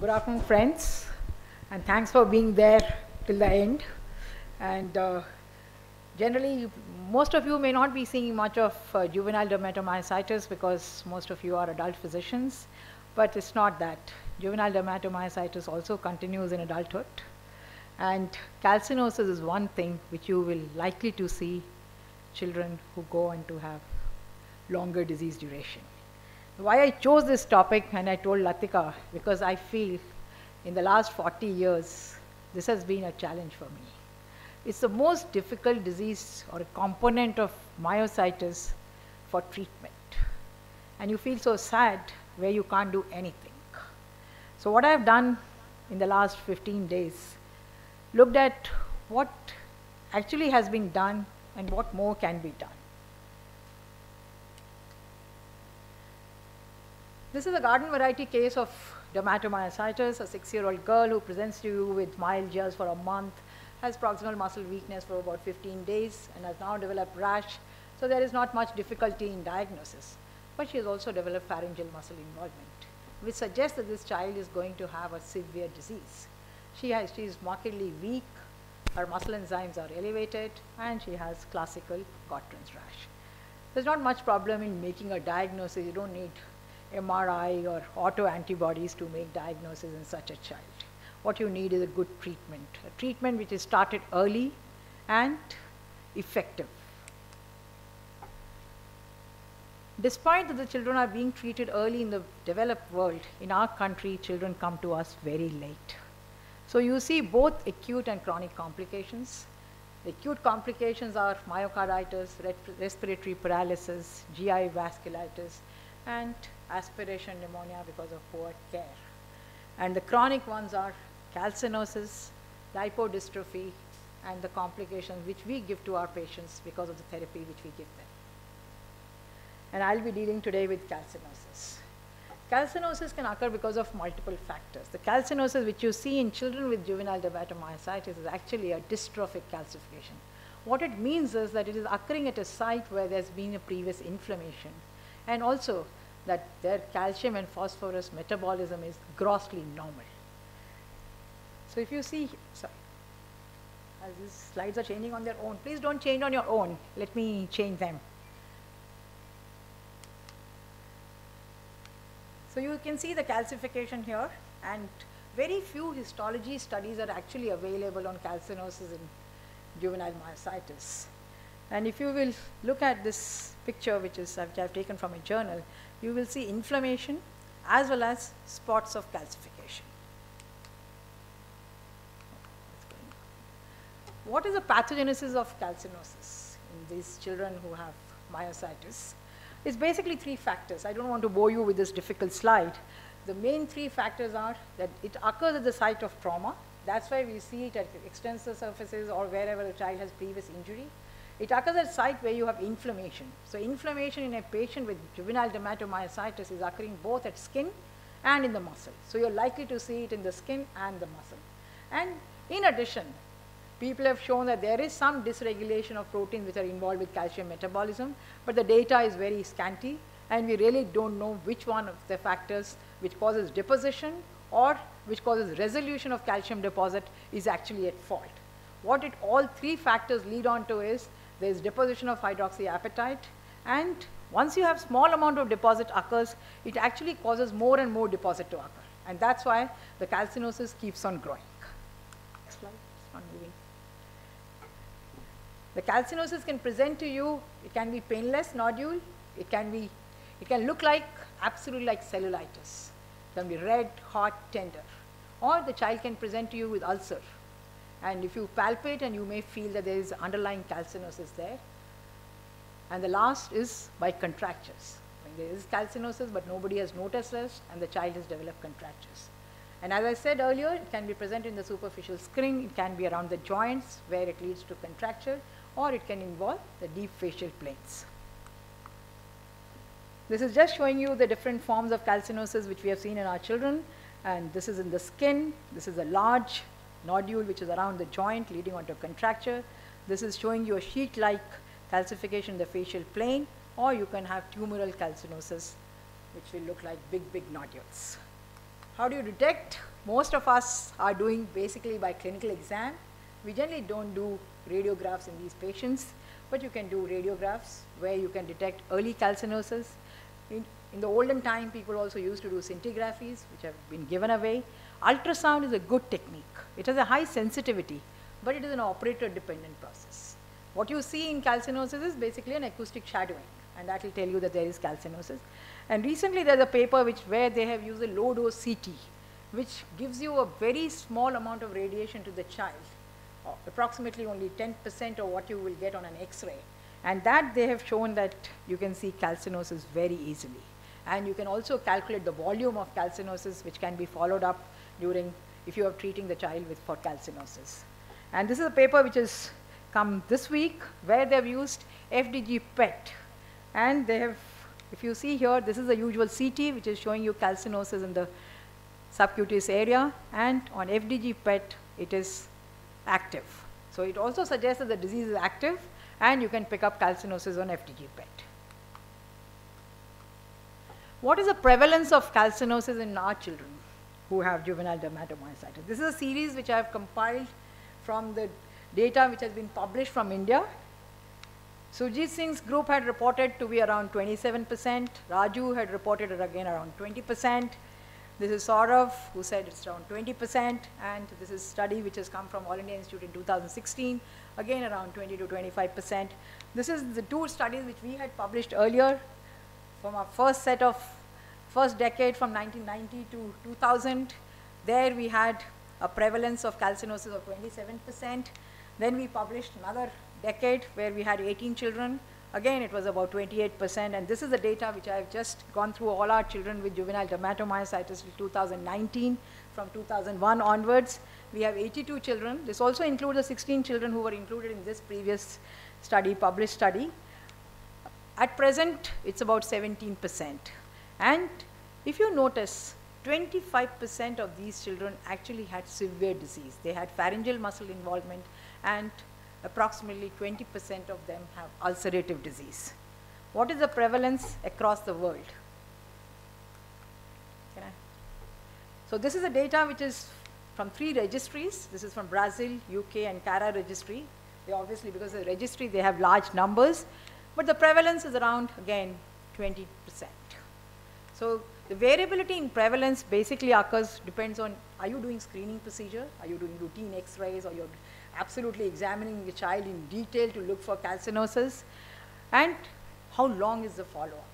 Good afternoon, friends, and thanks for being there till the end. And generally, most of you may not be seeing much of juvenile dermatomyositis because most of you are adult physicians, but it's not that. Juvenile dermatomyositis also continues in adulthood, and calcinosis is one thing which you will likely to see children who go on to have longer disease duration. Why I chose this topic, and I told Latika, because I feel in the last 40 years, this has been a challenge for me. It's the most difficult disease or a component of myositis for treatment. And you feel so sad where you can't do anything. So what I've done in the last 15 days, looked at what actually has been done and what more can be done. This is a garden variety case of dermatomyositis, a 6-year-old girl who presents to you with myalgias for a month, has proximal muscle weakness for about 15 days, and has now developed rash. So there is not much difficulty in diagnosis. But she has also developed pharyngeal muscle involvement, which suggests that this child is going to have a severe disease. She is markedly weak, her muscle enzymes are elevated, and she has classical Gottron's rash. There's not much problem in making a diagnosis. You don't need MRI or autoantibodies to make diagnosis in such a child. What you need is a good treatment, a treatment which is started early and effective. Despite that the children are being treated early in the developed world, in our country, children come to us very late. So you see both acute and chronic complications. The acute complications are myocarditis, respiratory paralysis, GI vasculitis, and aspiration pneumonia because of poor care. And the chronic ones are calcinosis, lipodystrophy, and the complications which we give to our patients because of the therapy which we give them. And I'll be dealing today with calcinosis. Calcinosis can occur because of multiple factors. The calcinosis which you see in children with juvenile dermatomyositis is actually a dystrophic calcification. What it means is that it is occurring at a site where there's been a previous inflammation, and also that their calcium and phosphorus metabolism is grossly normal. So if you see, sorry, as these slides are changing on their own, please don't change on your own. Let me change them. So you can see the calcification here, and very few histology studies are actually available on calcinosis in juvenile myositis. And if you will look at this picture, which I've taken from a journal, you will see inflammation as well as spots of calcification. What is the pathogenesis of calcinosis in these children who have myositis? It's basically 3 factors. I don't want to bore you with this difficult slide. The main 3 factors are that it occurs at the site of trauma. That's why we see it at extensor surfaces or wherever the child has previous injury. It occurs at a site where you have inflammation. So inflammation in a patient with juvenile dermatomyositis is occurring both at skin and in the muscle. So you're likely to see it in the skin and the muscle. And in addition, people have shown that there is some dysregulation of proteins which are involved with calcium metabolism, but the data is very scanty, and we really don't know which one of the factors which causes deposition or which causes resolution of calcium deposit is actually at fault. What all 3 factors lead on to is there is deposition of hydroxyapatite, and once you have small amount of deposit occurs, it actually causes more and more deposit to occur. And that's why the calcinosis keeps on growing. Next slide, it's not moving. The calcinosis can present to you, it can be painless nodule, it can look like, absolutely like cellulitis. It can be red, hot, tender. Or the child can present to you with ulcer. And if you palpate, and you may feel that there is underlying calcinosis there. And the last is by contractures. When there is calcinosis, but nobody has noticed this, and the child has developed contractures. And as I said earlier, it can be present in the superficial skin, it can be around the joints where it leads to contracture, or it can involve the deep facial planes. This is just showing you the different forms of calcinosis which we have seen in our children. And this is in the skin. This is a large nodule which is around the joint leading onto contracture. This is showing you a sheet-like calcification in the facial plane, or you can have tumoral calcinosis which will look like big, big nodules. How do you detect most of us are doing basically by clinical exam. We generally don't do radiographs in these patients, but you can do radiographs where you can detect early calcinosis. In the olden time, people also used to do scintigraphies, which have been given away. Ultrasound is a good technique. It has a high sensitivity, but it is an operator-dependent process. What you see in calcinosis is basically an acoustic shadowing, and that will tell you that there is calcinosis. And recently there's a paper where they have used a low-dose CT, which gives you a very small amount of radiation to the child, approximately only 10% of what you will get on an X-ray. And that they have shown that you can see calcinosis very easily. And you can also calculate the volume of calcinosis, which can be followed up during, if you are treating the child for calcinosis. And this is a paper which has come this week, where they've used FDG PET. And they have, if you see here, this is the usual CT, which is showing you calcinosis in the subcutaneous area. And on FDG PET, it is active. So it also suggests that the disease is active, and you can pick up calcinosis on FDG PET. What is the prevalence of calcinosis in our children who have juvenile dermatomyositis? This is a series which I have compiled from the data which has been published from India. Sujit Singh's group had reported to be around 27%. Raju had reported it again around 20%. This is Saurav, who said it's around 20%. And this is a study which has come from All India Institute in 2016, again around 20 to 25%. This is the two studies which we had published earlier from our first decade from 1990 to 2000. There we had a prevalence of calcinosis of 27%. Then we published another decade where we had 18 children. Again, it was about 28%. And this is the data which I have just gone through all our children with juvenile dermatomyositis till 2019. From 2001 onwards, we have 82 children. This also includes the 16 children who were included in this previous study, published study. At present, it's about 17%. And if you notice, 25% of these children actually had severe disease. They had pharyngeal muscle involvement, and approximately 20% of them have ulcerative disease. What is the prevalence across the world? So this is the data which is from 3 registries. This is from Brazil, UK, and CARA registry. They obviously, because of the registry, they have large numbers. But the prevalence is around, again, 20%. So the variability in prevalence basically occurs, depends on, are you doing screening procedure? Are you doing routine X-rays? Or you're absolutely examining the child in detail to look for calcinosis? And how long is the follow-up?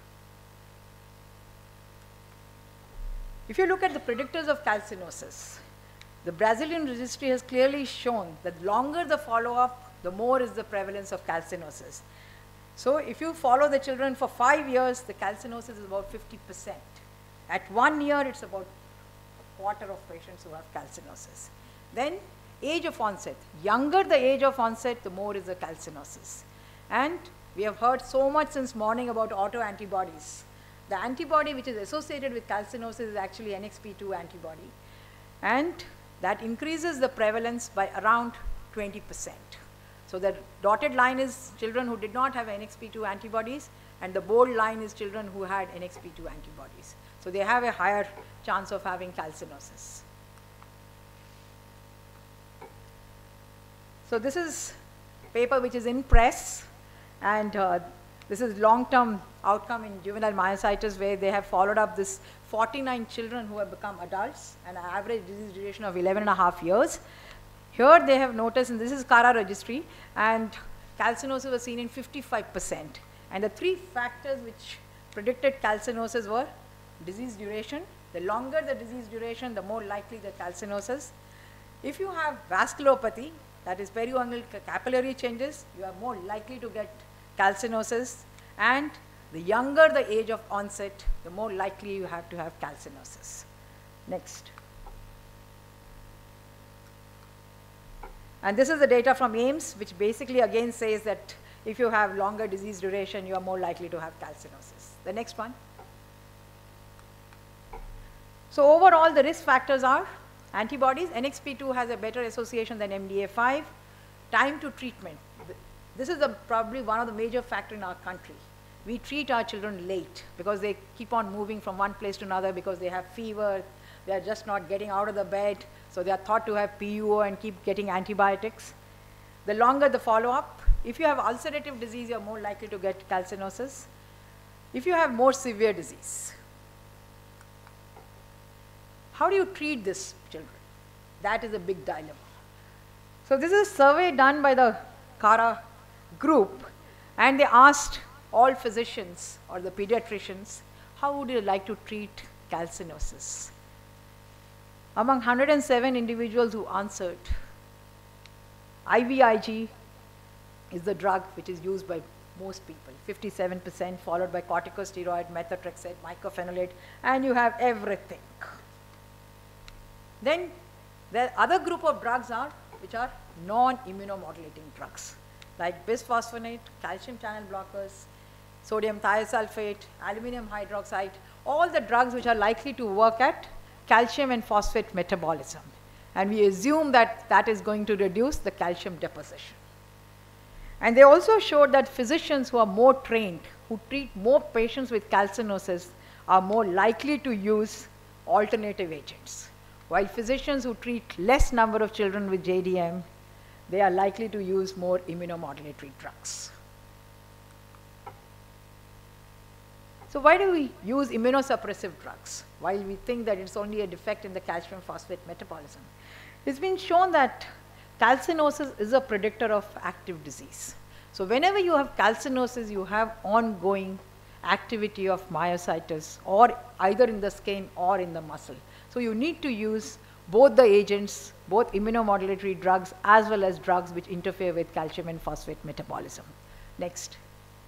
If you look at the predictors of calcinosis, the Brazilian registry has clearly shown that the longer the follow-up, the more is the prevalence of calcinosis. So if you follow the children for 5 years, the calcinosis is about 50%. At 1 year, it's about a quarter of patients who have calcinosis. Then age of onset. Younger the age of onset, the more is the calcinosis. And we have heard so much since morning about autoantibodies. The antibody which is associated with calcinosis is actually NXP2 antibody. And that increases the prevalence by around 20%. So the dotted line is children who did not have NXP2 antibodies, and the bold line is children who had NXP2 antibodies. So they have a higher chance of having calcinosis. So this is paper which is in press, and this is long-term outcome in juvenile myositis, where they have followed up this 49 children who have become adults and an average disease duration of 11.5 years. Here they have noticed, and this is CARA registry, and calcinosis was seen in 55%. And the 3 factors which predicted calcinosis were disease duration. The longer the disease duration, the more likely the calcinosis. If you have vasculopathy, that is periungual capillary changes, you are more likely to get calcinosis. And the younger the age of onset, the more likely you have to have calcinosis. Next. And this is the data from AIIMS, which basically again says that if you have longer disease duration, you are more likely to have calcinosis. The next one. So overall, the risk factors are antibodies. NXP2 has a better association than MDA5. Time to treatment. This is probably one of the major factors in our country. We treat our children late because they keep on moving from one place to another because they have fever, They are just not getting out of the bed, so they are thought to have PUO and keep getting antibiotics. The longer the follow-up, if you have ulcerative disease, you're more likely to get calcinosis. If you have more severe disease, how do you treat these children? That is a big dilemma. So this is a survey done by the CARA group, and they asked all physicians or the pediatricians, how would you like to treat calcinosis? Among 107 individuals who answered, IVIG is the drug which is used by most people, 57%, followed by corticosteroid, methotrexate, mycophenolate, and you have everything. Then the other group of drugs are, which are non-immunomodulating drugs, like bisphosphonate, calcium channel blockers, sodium thiosulfate, aluminum hydroxide, all the drugs which are likely to work at calcium and phosphate metabolism. And we assume that that is going to reduce the calcium deposition. And they also showed that physicians who are more trained, who treat more patients with calcinosis, are more likely to use alternative agents. While physicians who treat less number of children with JDM, they are likely to use more immunomodulatory drugs. So why do we use immunosuppressive drugs while we think that it's only a defect in the calcium phosphate metabolism? It's been shown that calcinosis is a predictor of active disease. So whenever you have calcinosis, you have ongoing activity of myositis, or either in the skin or in the muscle. So you need to use both the agents, both immunomodulatory drugs as well as drugs which interfere with calcium and phosphate metabolism. Next.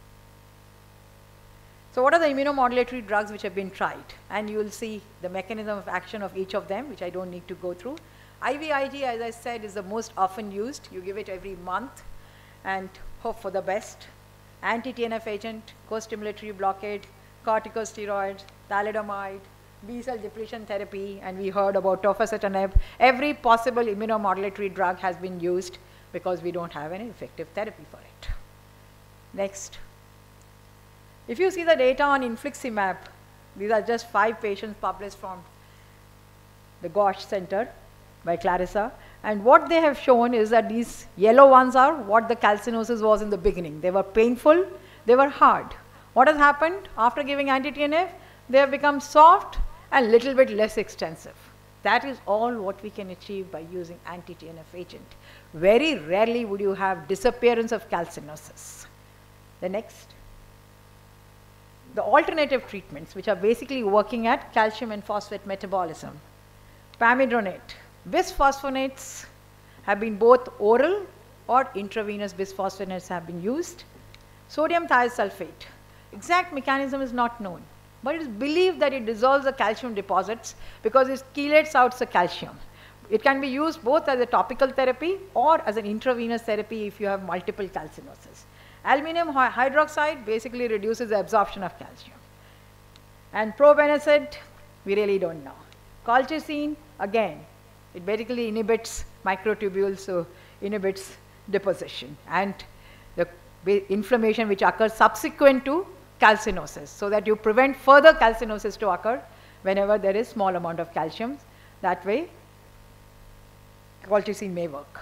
So what are the immunomodulatory drugs which have been tried? And you will see the mechanism of action of each of them, which I don't need to go through. IVIG, as I said, is the most often used. You give it every month and hope for the best. Anti-TNF agent, co-stimulatory blockade, corticosteroid, thalidomide, B-cell depletion therapy, and we heard about tofacitinib. Every possible immunomodulatory drug has been used because we don't have any effective therapy for it. Next. If you see the data on infliximab, these are just 5 patients published from the Ghosh Center by Clarissa. And what they have shown is that these yellow ones are what the calcinosis was in the beginning. They were painful, they were hard. What has happened after giving anti-TNF? They have become soft and little bit less extensive. That is all what we can achieve by using anti-TNF agent. Very rarely would you have disappearance of calcinosis. The next. The alternative treatments, which are basically working at calcium and phosphate metabolism. Pamidronate. Bisphosphonates have been both oral or intravenous bisphosphonates have been used. Sodium thiosulfate. Exact mechanism is not known, but it is believed that it dissolves the calcium deposits because it chelates out the calcium. It can be used both as a topical therapy or as an intravenous therapy if you have multiple calcinosis. Aluminum hydroxide basically reduces the absorption of calcium. And probenecid, we really don't know. Colchicine, again, it basically inhibits microtubules, so inhibits deposition and the inflammation which occurs subsequent to calcinosis, so that you prevent further calcinosis to occur whenever there is small amount of calcium. That way, colchicine may work.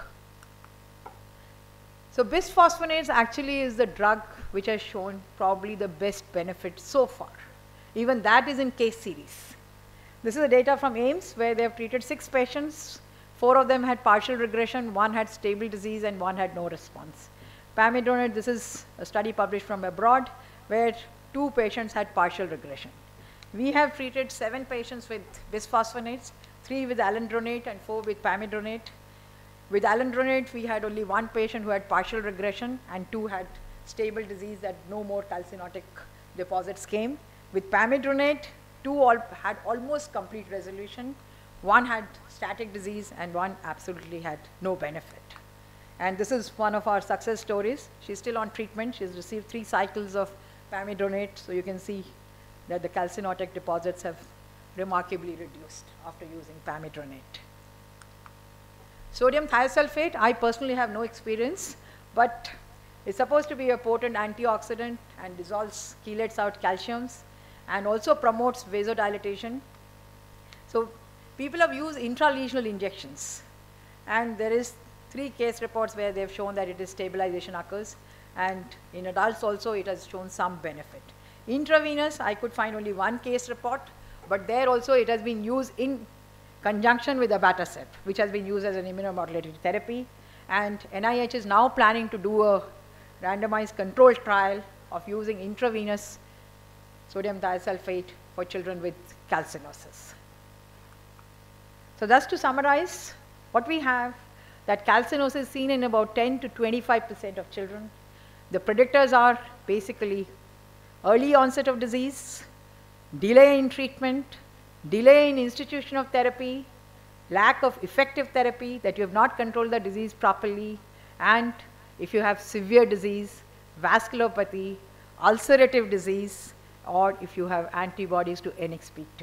So bisphosphonates actually is the drug which has shown probably the best benefit so far. Even that is in case series. This is the data from AIIMS where they have treated 6 patients. 4 of them had partial regression, 1 had stable disease, and 1 had no response. Pamidronate, this is a study published from abroad where 2 patients had partial regression. We have treated 7 patients with bisphosphonates, 3 with alendronate and 4 with pamidronate. With alendronate, we had only 1 patient who had partial regression and 2 had stable disease that no more calcinotic deposits came. With pamidronate, 2 all had almost complete resolution. 1 had static disease and 1 absolutely had no benefit. And this is one of our success stories. She's still on treatment. She's received 3 cycles of pamidronate, so you can see that the calcinotic deposits have remarkably reduced after using pamidronate. Sodium thiosulfate, I personally have no experience, but it's supposed to be a potent antioxidant and dissolves, chelates out calciums, and also promotes vasodilatation. So People have used intralesional injections, and there is 3 case reports where they've shown that it is stabilization occurs, and in adults also it has shown some benefit. Intravenous, I could find only 1 case report, but there also it has been used in conjunction with abatacept, which has been used as an immunomodulatory therapy, and NIH is now planning to do a randomized controlled trial of using intravenous sodium thiosulfate for children with calcinosis. So thus to summarize, what we have, that calcinosis is seen in about 10 to 25% of children. The predictors are basically early onset of disease, delay in treatment, delay in institution of therapy, lack of effective therapy, that you have not controlled the disease properly, and if you have severe disease, vasculopathy, ulcerative disease, or if you have antibodies to NXP2.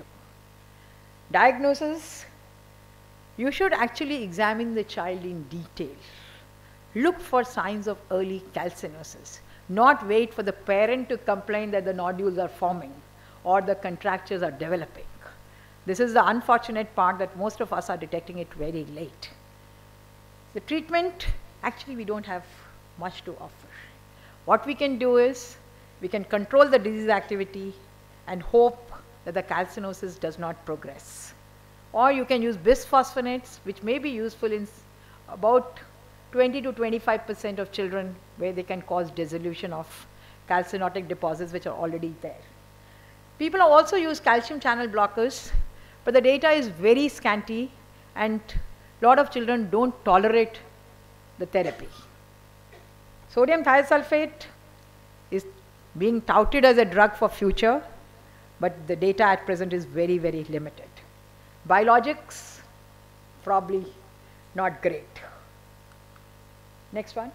Diagnosis, you should actually examine the child in detail. Look for signs of early calcinosis. Not wait for the parent to complain that the nodules are forming or the contractures are developing. This is the unfortunate part, that most of us are detecting it very late. The treatment, actually we don't have much to offer. What we can do is, we can control the disease activity and hope that the calcinosis does not progress. Or you can use bisphosphonates, which may be useful in about 20 to 25% of children, where they can cause dissolution of calcinotic deposits which are already there. People have also used calcium channel blockers, but the data is very scanty and a lot of children don't tolerate the therapy. Sodium thiosulfate is being touted as a drug for future, but the data at present is very, very limited. Biologics, probably not great. Next one.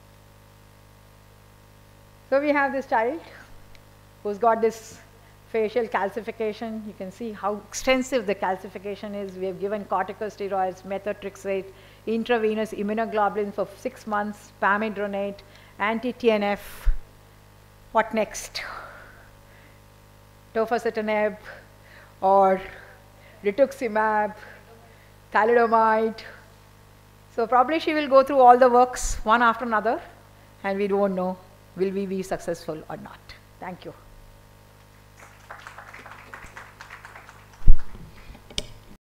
So we have this child who's got this facial calcification. You can see how extensive the calcification is. We have given corticosteroids, methotrexate, intravenous immunoglobulin for 6 months, pamidronate, anti-TNF. What next? Tofacitinib or rituximab, thalidomide. So probably she will go through all the works one after another, and we don't know will we be successful or not. Thank you.